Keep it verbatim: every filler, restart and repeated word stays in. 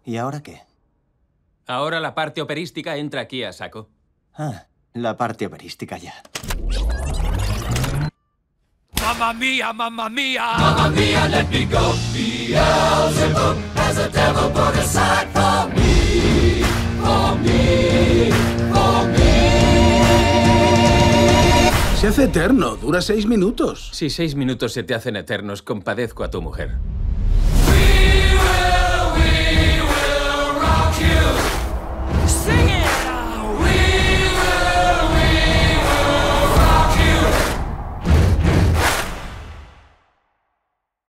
¿Y ahora qué? Ahora la parte operística entra aquí a saco. Ah, la parte operística ya. ¡Mamma mía, mamma mía! Mamma mia, let me go. Beelzebub has a devil put aside for me, for me, for me. Se hace eterno, dura seis minutos. Si seis minutos se te hacen eternos, compadezco a tu mujer. We will, we will rock you.